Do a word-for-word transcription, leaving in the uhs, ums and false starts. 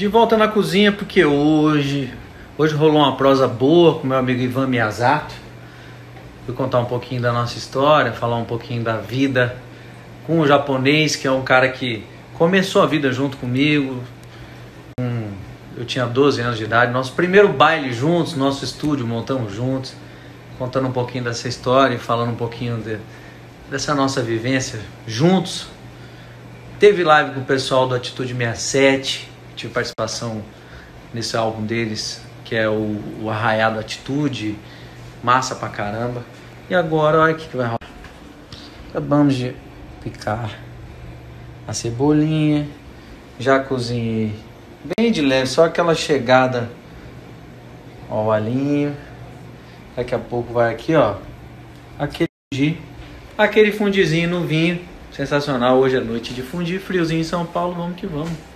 De volta na cozinha porque hoje, hoje rolou uma prosa boa com meu amigo Ivan Miyazato. Fui contar um pouquinho da nossa história, falar um pouquinho da vida com o japonês, que é um cara que começou a vida junto comigo. Um, eu tinha doze anos de idade, nosso primeiro baile juntos, nosso estúdio montamos juntos, contando um pouquinho dessa história e falando um pouquinho de, dessa nossa vivência juntos. Teve live com o pessoal do Atitude sessenta e sete, tive participação nesse álbum deles, que é o, o Arraiado Atitude, massa pra caramba. E agora, olha o que, que vai rolar. Acabamos de picar a cebolinha, já cozinhei bem de leve, só aquela chegada ao alhinho. Daqui a pouco vai aqui, ó, aquele fundi, aquele fundizinho no vinho, sensacional. Hoje é noite de fundir, friozinho em São Paulo, vamos que vamos.